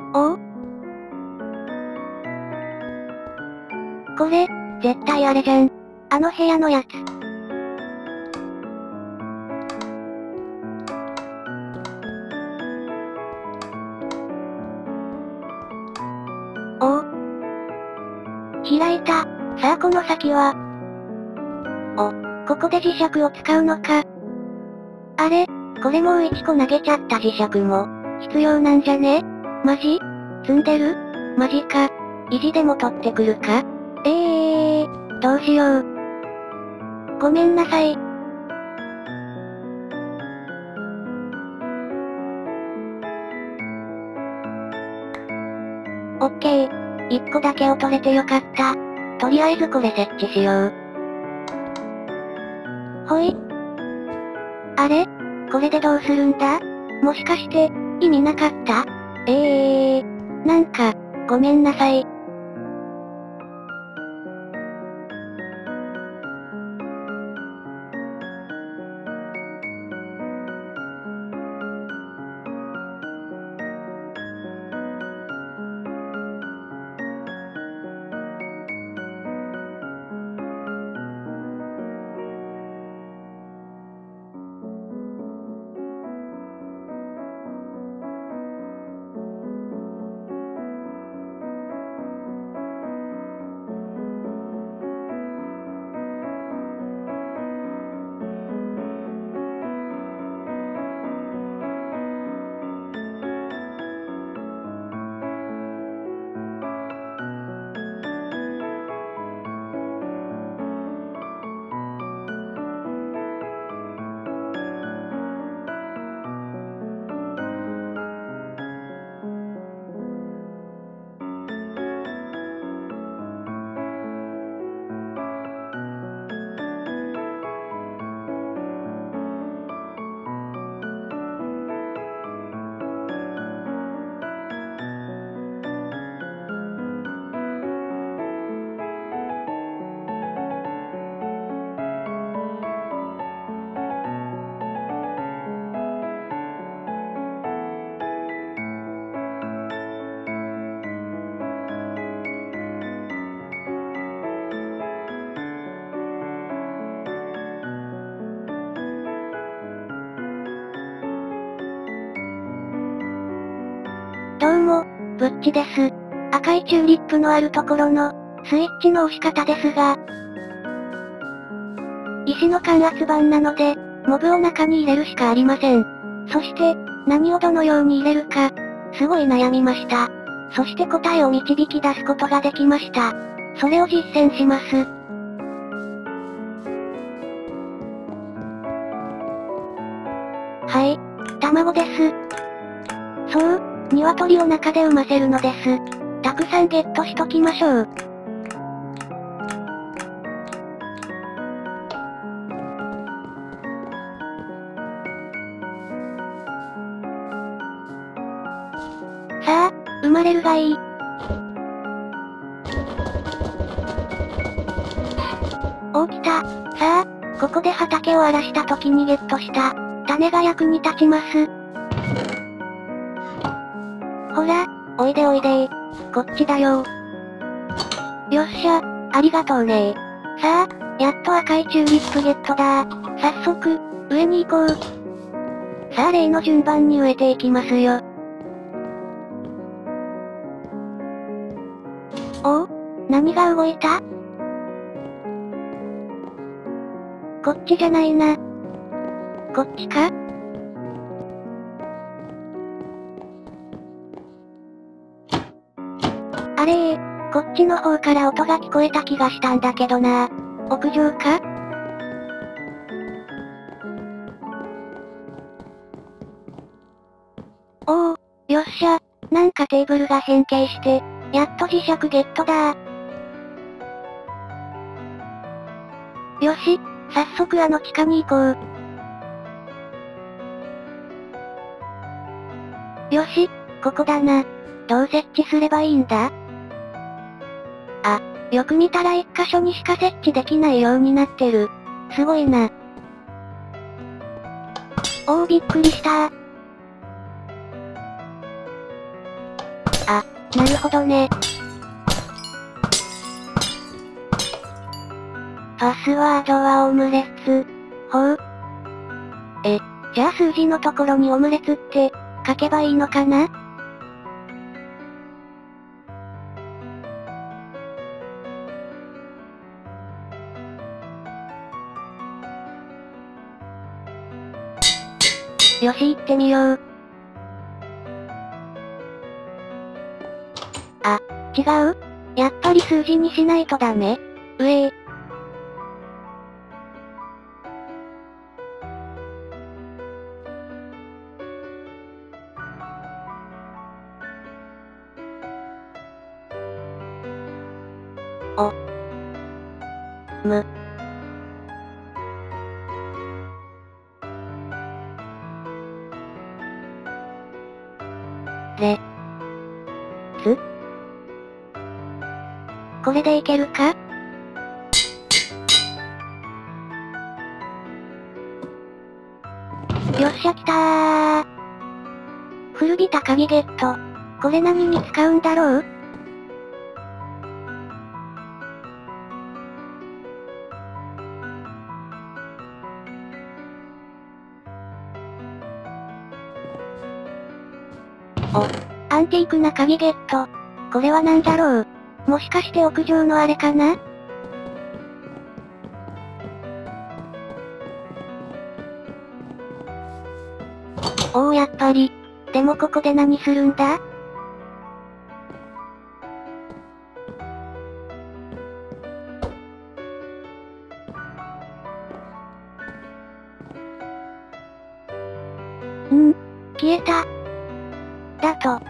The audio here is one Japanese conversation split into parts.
おお？これ、絶対あれじゃん。あの部屋のやつ。おお。開いた。さあこの先は。ここで磁石を使うのか。あれ、これもう1個投げちゃった磁石も、必要なんじゃね？マジ？積んでる？マジか。意地でも取ってくるか？どうしよう。ごめんなさい。オッケー。1個だけを取れてよかった。とりあえずこれ設置しよう。ほい。あれ？これでどうするんだ？もしかして、意味なかった？なんか、ごめんなさい。どうも、ぶっちです。赤いチューリップのあるところの、スイッチの押し方ですが、石の感圧板なので、モブを中に入れるしかありません。そして、何をどのように入れるか、すごい悩みました。そして答えを導き出すことができました。それを実践します。はい、卵です。そう、鶏を中で産ませるのです。たくさんゲットしときましょう。さあ、生まれるがいい。おー来た。さあ、ここで畑を荒らした時にゲットした、種が役に立ちます。ほら、おいでおいでー。こっちだよー。よっしゃ、ありがとうねー。さあ、やっと赤いチューリップゲットだー。早速、上に行こう。さあ例の順番に植えていきますよ。おお？何が動いた？こっちじゃないな。こっちか？あれこっちの方から音が聞こえた気がしたんだけどな。屋上か？おお、よっしゃ。なんかテーブルが変形して、やっと磁石ゲットだー。よし、早速あの地下に行こう。よし、ここだな。どう設置すればいいんだ？あ、よく見たら一箇所にしか設置できないようになってる。すごいな。おーびっくりしたー。 あ、なるほどね。パスワードはオムレツ。ほう。じゃあ数字のところにオムレツって書けばいいのかな？よし行ってみよう。あ、違う？やっぱり数字にしないとダメ？お。む。れ。つ？これでいけるか？よっしゃ来たー。古びた鍵ゲット。これ何に使うんだろう？お、アンティークな鍵ゲット。これは何だろう？もしかして屋上のあれかな？おおやっぱり。でもここで何するんだ？消えた。だと。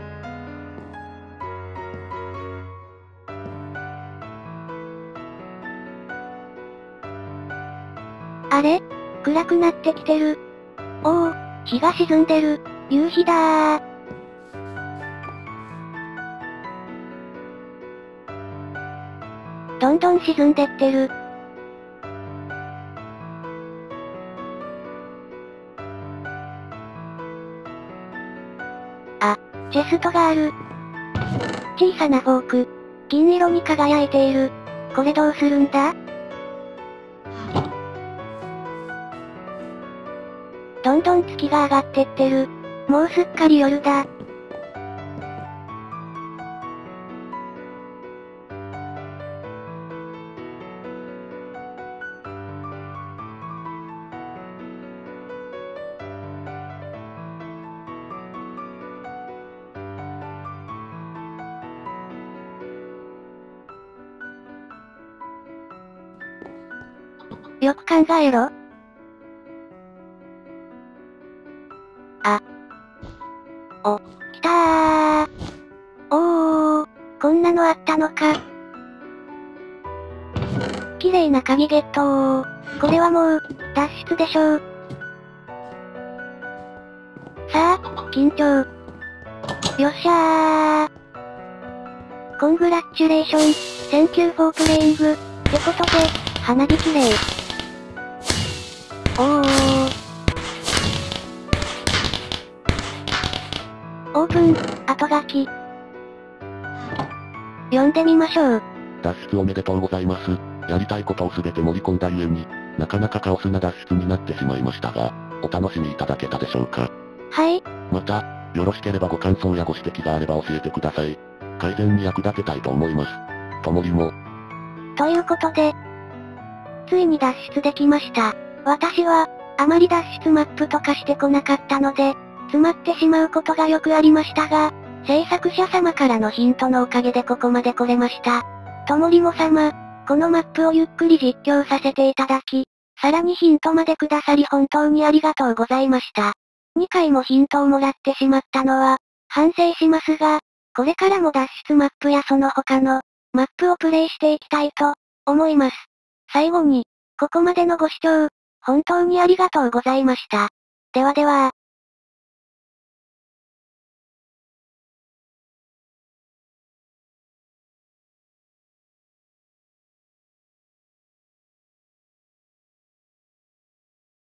あれ？暗くなってきてる。おお、日が沈んでる。夕日だー。どんどん沈んでってる。あ、チェストがある。小さなフォーク。金色に輝いている。これどうするんだ？どんどん月が上がってってる。もうすっかり夜だ。よく考えろ。あ。お、来たー。おー、こんなのあったのか。綺麗な鍵ゲットー。これはもう、脱出でしょう。さあ、緊張。よっしゃー。コングラッチュレーション、センキューフォープレイング。ってことで、花火綺麗。おー。オープン、後書き。読んでみましょう。 脱出おめでとうございます。やりたいことをすべて盛り込んだゆえに、なかなかカオスな脱出になってしまいましたが、お楽しみいただけたでしょうか。 はい。 また、よろしければご感想やご指摘があれば教えてください。改善に役立てたいと思います。ともりも。 ということで、ついに脱出できました。私は、あまり脱出マップとかしてこなかったので、詰まってしまうことがよくありましたが、制作者様からのヒントのおかげでここまで来れました。ともりも様、このマップをゆっくり実況させていただき、さらにヒントまでくださり本当にありがとうございました。2回もヒントをもらってしまったのは、反省しますが、これからも脱出マップやその他の、マップをプレイしていきたいと、思います。最後に、ここまでのご視聴、本当にありがとうございました。ではでは。